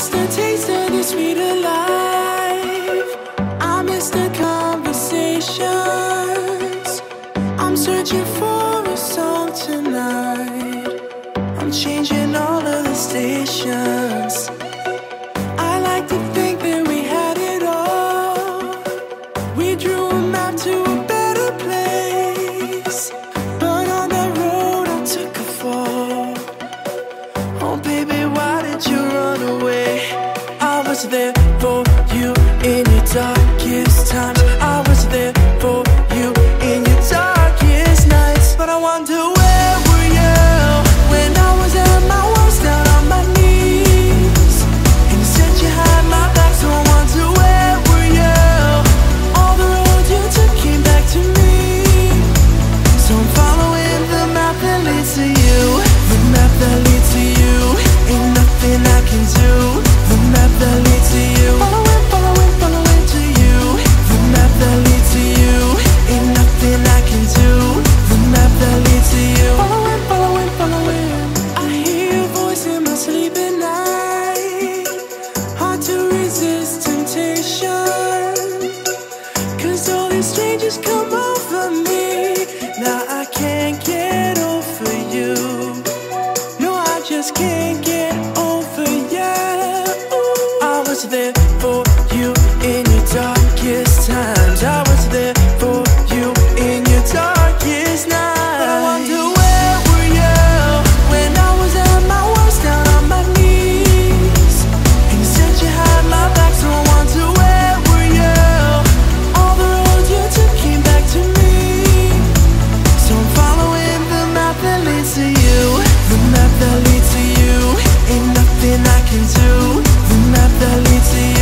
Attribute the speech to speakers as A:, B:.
A: miss the taste of the sweet of life. I miss the conversations. I'm searching for a song tonight. I'm changing all of the stations. I like to think that we had it all. We drew a map to a better place, but on that road I took a fall. Oh baby, why did you run away? I was there for you in your darkest times. I was there for you in your darkest nights. But I wonder, where were you when I was at my worst, down on my knees? And you said you had my back, so I wonder, where were you? All the roads you took came back to me. So I'm following the map that leads to you. The map that leads to you. Ain't nothing I can do. The map that leads to you. Following, following, following to you. The map that leads to you. Ain't nothing I can do. The map that leads to you. Following, following, following. I hear your voice in my sleep at night. Hard to resist temptation, 'cause all these strangers come over me. Now I can't get over you. No, I just can't get over you. I was there for you in your darkest times. I was there for you in your darkest nights. But I wonder, where were you when I was at my worst, down on my knees? And you said you had my back, so I wonder, where were you? All the roads you took came back to me. So I'm following the map that leads to you. The map that leads to you. Ain't nothing I can do. The map that leads to you.